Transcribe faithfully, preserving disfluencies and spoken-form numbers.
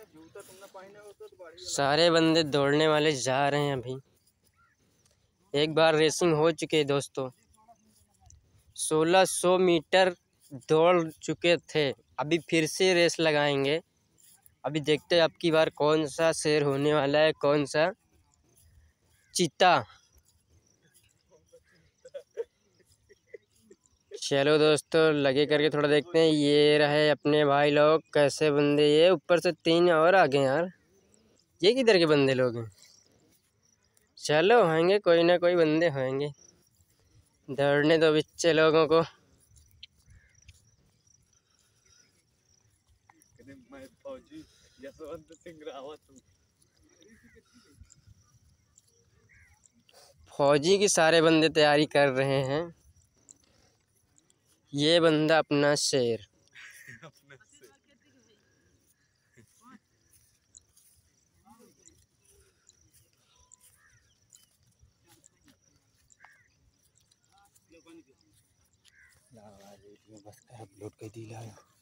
सारे बंदे दौड़ने वाले जा रहे हैं। अभी एक बार रेसिंग हो चुके हैं दोस्तों, सोलह सौ मीटर दौड़ चुके थे। अभी फिर से रेस लगाएंगे। अभी देखते हैं अब की बार कौन सा शेर होने वाला है, कौन सा चीता। चलो दोस्तों लगे करके थोड़ा देखते हैं। ये रहे अपने भाई लोग, कैसे बंदे, ये ऊपर से तीन और आ गए यार। ये किधर के बंदे लोग हैं? चलो होंगे, कोई ना कोई बंदे होंगे। दौड़ने दो बच्चे लोगों को। मैं फौजी यशवंत सिंह रावत हूँ। फौजी की सारे बंदे तैयारी कर रहे हैं। ये बंदा अपना शेर। अपना शेर। बस अपलोड कर दी।